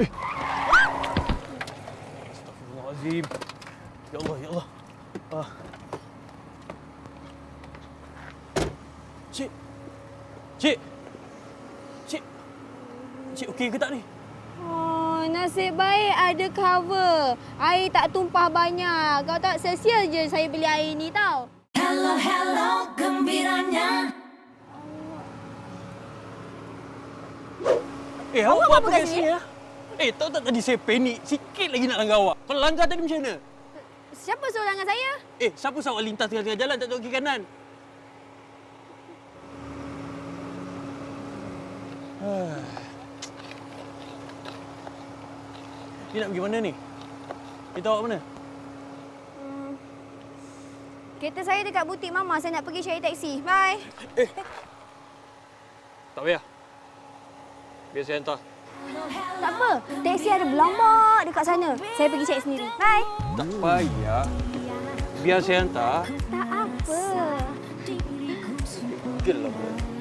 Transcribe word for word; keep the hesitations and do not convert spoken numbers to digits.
Eh. Astagfirullahaladzim. Ya Allah, ya Allah. Ah. Cik. Cik. Cik. Cik okey ke tak ni? Oh, nasib baik ada cover. Air tak tumpah banyak. Kau tak sia-sia je saya beli air ni tau. Hello, hello, gembiranya. Eh, awak buat apa kat sini ya? Eh, tahu tak tadi saya panik. Sikit lagi nak langgar awak. Kalau langgar tadi macam mana? Siapa suruh langgar saya? Eh, siapa suruh awak lintas tengah-tengah jalan tak tengok kiri kanan? Ni nak pergi mana ni? Kita awak mana? Hmm. Kereta saya dekat butik Mama. Saya nak pergi cari taksi. Bye. Eh. Tak payah. Biar saya hantar. Tak apa. Taksi ada berlambak dekat sana. Saya pergi cari sendiri. Bye. Tak payah. Biar saya hantar. Tak apa. Gel lah.